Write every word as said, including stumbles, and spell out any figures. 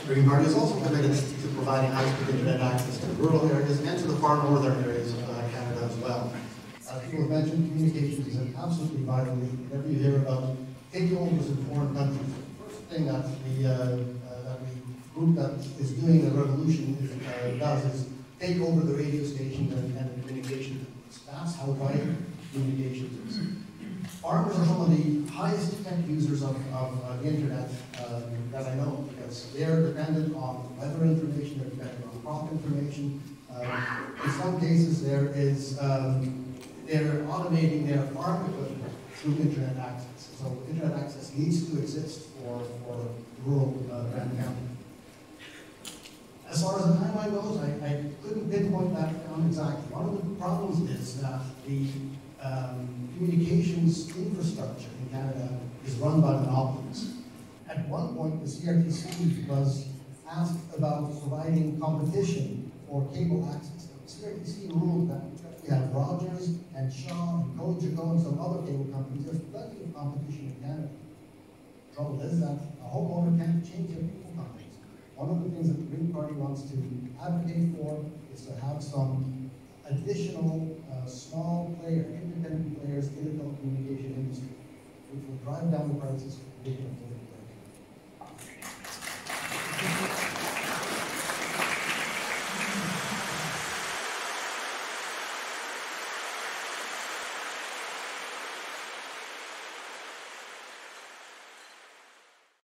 The Green Party is also committed to providing high-speed internet access to rural areas and to the far northern areas of uh, Canada as well. As people have mentioned, communications is an absolutely vital need. Whenever you hear about takeovers in foreign countries, the first thing that the, uh, uh, that the group that is doing the revolution is, uh, does is take over the radio stations and, and the communications. That's how vital communications is. Farmers are some of the highest tech users of, of uh, the internet um, that I know, because they're dependent on weather information, they're dependent on crop information. Um, in some cases, there is um, they're automating their farm equipment through internet access. So internet access needs to exist for, for rural uh, Brant County. As far as the timeline goes, I, I couldn't pinpoint that down exactly. One of the problems is that the um, communications infrastructure in Canada is run by monopolies. At one point, the C R T C was asked about providing competition for cable access. The C R T C ruled that we have Rogers and Shaw and Cogeco and some other cable companies. There's plenty of competition in Canada. The trouble is that a homeowner can't change their cable companies. One of the things that the Green Party wants to advocate for is to have some additional uh, small players, independent players in the telecommunication industry, which will drive down the prices for the